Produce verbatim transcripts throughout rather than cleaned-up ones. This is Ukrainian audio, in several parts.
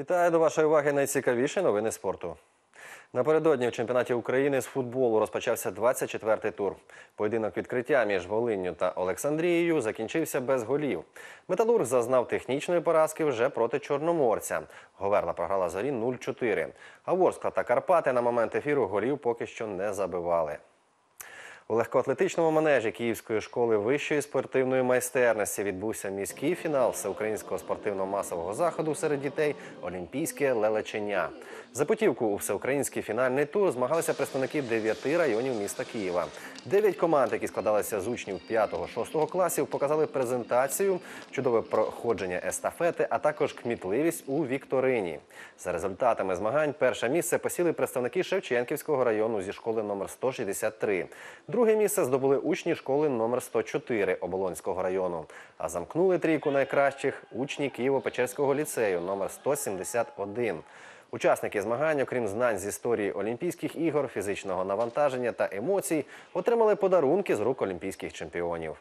Вітаю, до вашої уваги найцікавіші новини спорту. Напередодні в чемпіонаті України з футболу розпочався двадцять четвертий тур. Поєдинок відкриття між Волинню та Олександрією закінчився без голів. Металург зазнав технічної поразки вже проти Чорноморця. Говерла програла Зорі нуль чотири. А Ворскла та Карпати на момент ефіру голів поки що не забивали. У легкоатлетичному манежі Київської школи вищої спортивної майстерності відбувся міський фінал всеукраїнського спортивно-масового заходу серед дітей «Олімпійське лелечення». За путівку у всеукраїнський фінальний тур змагалися представники дев'яти районів міста Києва. Дев'ять команд, які складалися з учнів п'ятого-шостого класів, показали презентацію, чудове проходження естафети, а також кмітливість у вікторині. За результатами змагань перше місце посіли представники Шевченківського району зі школи номер сто шістдесят три. Друге місце здобули учні школи номер сто чотири Оболонського району. А замкнули трійку найкращих учні Києво-Печерського ліцею номер сто сімдесят один. Учасники змагань, окрім знань з історії Олімпійських ігор, фізичного навантаження та емоцій, отримали подарунки з рук олімпійських чемпіонів.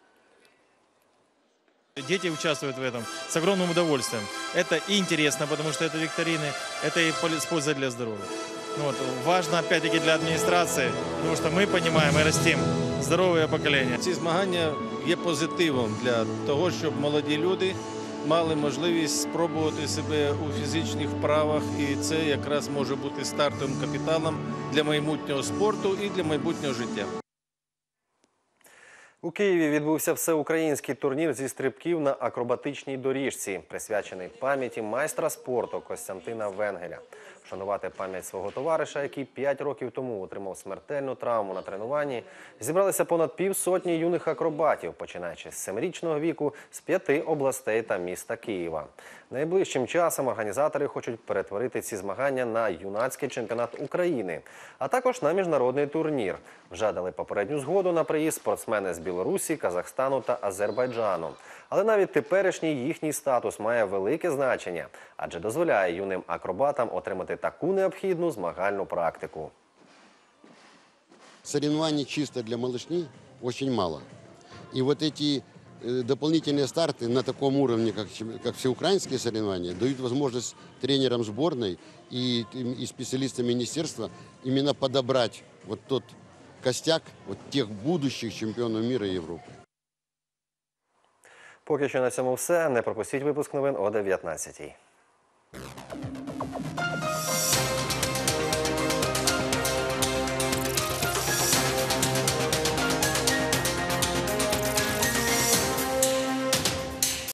Дети участвуют в этом с огромным удовольствием. Это и интересно, потому что это викторины, это и с пользой для здоровья. Вот. Важно, опять-таки, для администрации, потому что мы понимаем и растим здоровое поколение. Ці змагання є позитивом для того, щоб молоді люди мали можливість спробувати себе у фізичних вправах, і це якраз може бути стартовим капіталом для майбутнього спорту і для майбутнього життя. У Києві відбувся всеукраїнський турнір зі стрибків на акробатичній доріжці, присвячений пам'яті майстра спорту Костянтина Венгеля. Вшанувати пам'ять свого товариша, який п'ять років тому отримав смертельну травму на тренуванні, зібралися понад півсотні юних акробатів, починаючи з семирічного віку, з п'яти областей та міста Києва. Найближчим часом організатори хочуть перетворити ці змагання на юнацький чемпіонат України, а також на міжнародний турнір. Вже дали попередню згоду на приїзд спортсмени з Білорусі, Казахстану та Азербайджану. Але навіть теперішній їхній статус має велике значення, адже дозволяє юним акробатам отримати таку необхідну змагальну практику. Соревнований чисто для малышни очень мало. И вот эти дополнительные старты на таком уровне, как, как всеукраинские соревнования, дают возможность тренерам сборной и, и специалистам министерства именно подобрать вот тот костяк вот тех будущих чемпионов мира и Европы. Поки що на цьому все. Не пропустіть випуск новин о дев'ятнадцятій.